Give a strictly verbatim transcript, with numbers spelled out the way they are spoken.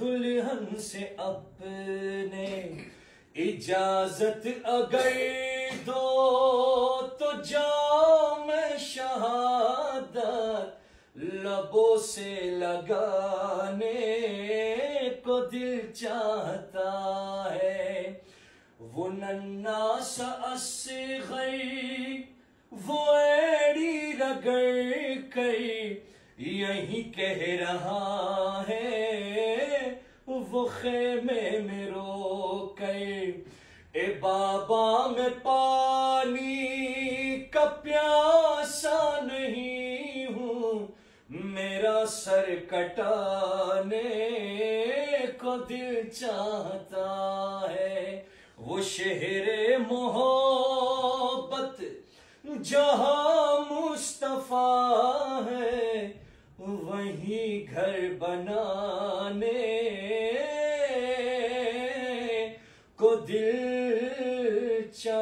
दुल्हन से अपने इजाजत अगर दो तो जाऊं मैं शहादत लबों से लगाने को दिल चाहता है। वो नन्ना सा असग़र वो एड़ी रगड़ कर यही कह रहा है, वो खेमे में रो कर ए बाबा मैं पानी का प्यासा नहीं हूँ, मेरा सर कटाने को दिल चाहता है। वो शहरे मोहब्बत जहाँ मुस्तफा है, वहीं घर बनाने को दिल चाहता